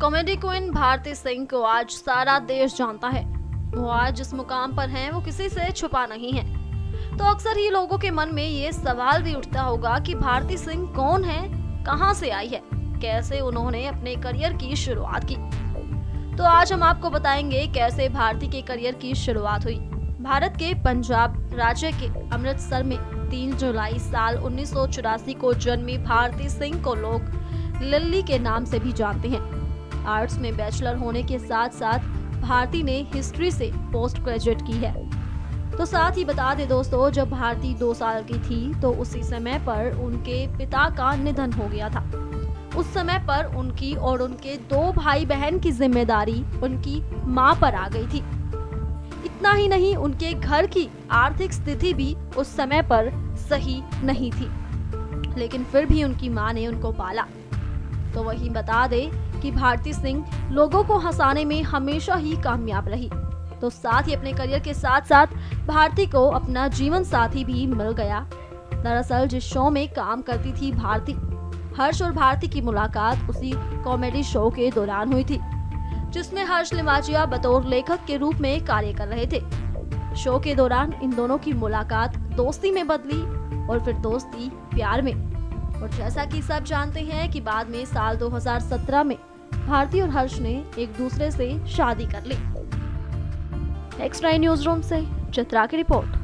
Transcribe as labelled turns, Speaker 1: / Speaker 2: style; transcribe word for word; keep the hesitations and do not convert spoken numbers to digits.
Speaker 1: Comedy queen Bharti Singh को आज सारा देश जानता है। वो आज जिस मुकाम पर हैं वो किसी से छुपा नहीं है। तो अक्सर ही लोगों के मन में ये सवाल भी उठता होगा कि भारती सिंह कौन है, कहां से आई है, कैसे उन्होंने अपने करियर की शुरुआत की। तो आज हम आपको बताएंगे कैसे भारती के करियर की शुरुआत हुई। भारत के पंजाब राज्य के अमृतसर में तीन जुलाई साल उन्नीस सौ चौरासी को जन्मी भारती सिंह को लोग लिल्ली के नाम से भी जानते हैं। आर्ट्स में बैचलर होने के साथ साथ भारती ने हिस्ट्री से पोस्ट ग्रेजुएट की है। तो साथ ही बता दें दोस्तों, जब भारती दो साल की थी तो उसी समय पर उनके पिता का निधन हो गया था। उस समय पर उनकी और उनके दो भाई बहन की जिम्मेदारी उनकी मां पर आ गई थी। इतना ही नहीं, उनके घर की आर्थिक स्थिति भी उस समय पर सही नहीं थी, लेकिन फिर भी उनकी मां ने उनको पाला। तो वही बता दे कि भारती सिंह लोगों को हंसाने में हमेशा ही कामयाब रही। तो साथ ही अपने करियर के साथ साथ भारती को अपना जीवन साथी भी मिल गया। दरअसल जिस शो में काम करती थी भारती, हर्ष और भारती की मुलाकात उसी कॉमेडी शो के दौरान हुई थी, जिसमें हर्ष लिमाजिया बतौर लेखक के रूप में कार्य कर रहे थे। शो के दौरान इन दोनों की मुलाकात दोस्ती में बदली और फिर दोस्ती प्यार में। और जैसा कि सब जानते हैं कि बाद में साल दो हज़ार सत्रह में भारती और हर्ष ने एक दूसरे से शादी कर ली। एक्स नाइन न्यूज रूम से चित्रा की रिपोर्ट।